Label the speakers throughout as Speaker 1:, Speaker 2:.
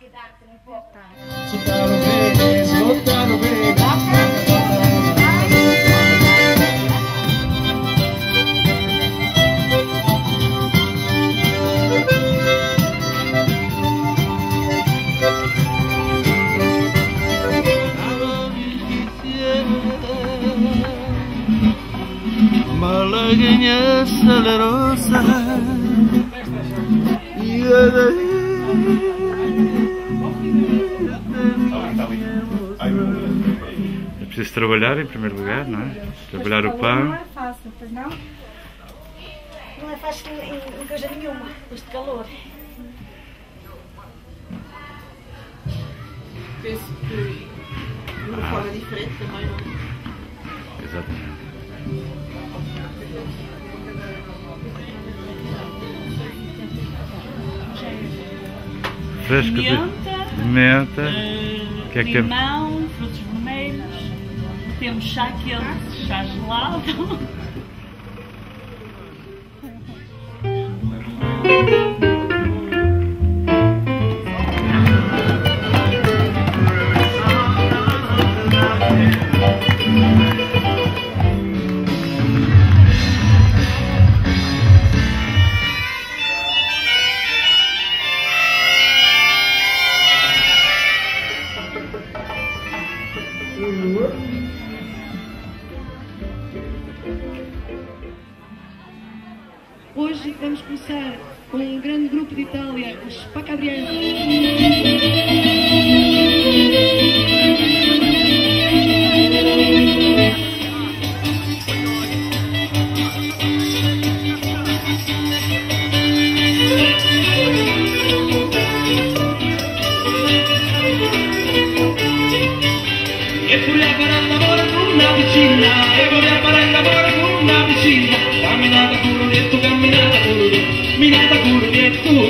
Speaker 1: Malagueña salerosa é preciso trabalhar em primeiro lugar, não é? Trabalhar o pão.
Speaker 2: Não é fácil, pois não? Não é fácil em coisa nenhuma, este calor.
Speaker 3: Penso que de uma forma diferente também, não é?
Speaker 1: Exatamente. Fresca de menta, que é que
Speaker 4: limão, frutos vermelhos, temos chá quente, chá gelado.
Speaker 5: Hoje vamos começar com um grande grupo de Itália, os Byonritmos.
Speaker 6: E voglio fare l'amore con una vicina, e voglio fare l'amore con una vicina. Camminata pure detto, camminata pure detto, minata pure detto,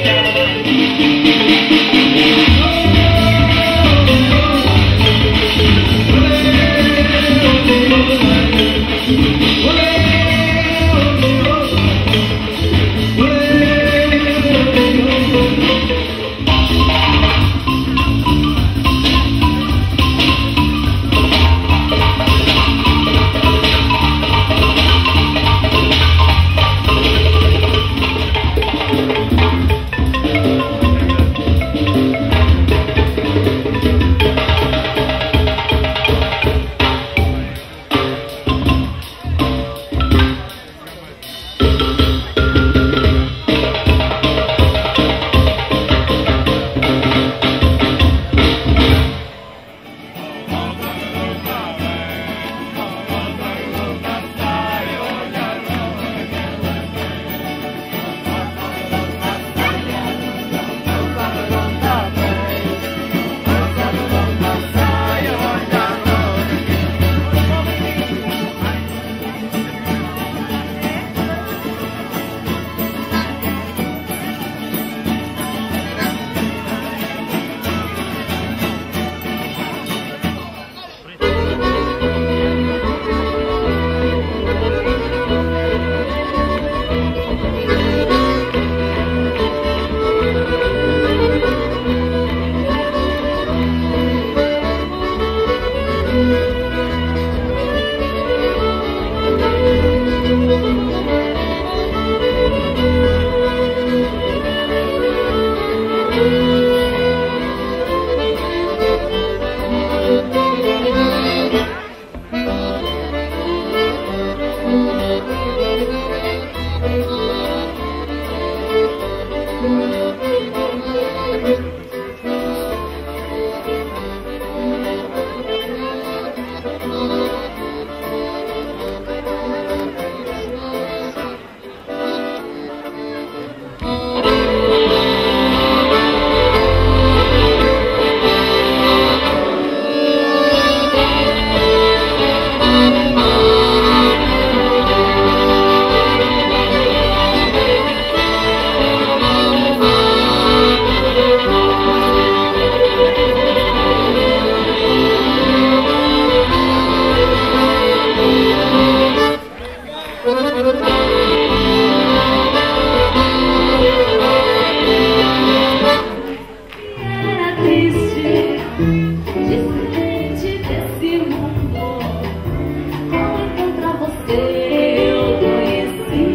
Speaker 7: eu conheci.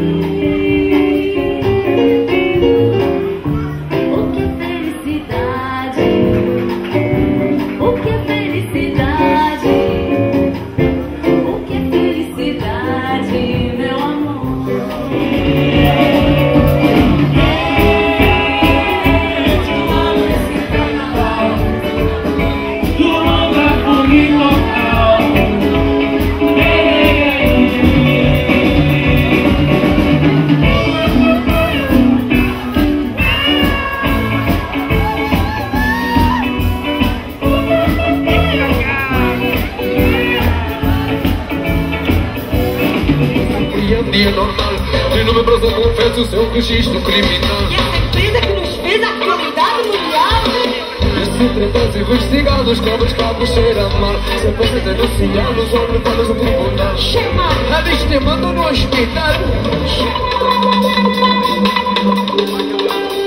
Speaker 7: O que é felicidade? O que é felicidade? O que é felicidade, meu amor?
Speaker 6: Dia normal, de novo prosa confesso o seu registro criminal.
Speaker 2: E essa empresa que nos fez a atualidade mundial.
Speaker 6: Sempre faz investigados, cabos cheira mal. Sempre se denunciados, ou levados no tribunal.
Speaker 2: Chama!
Speaker 6: A vítima manda no hospital.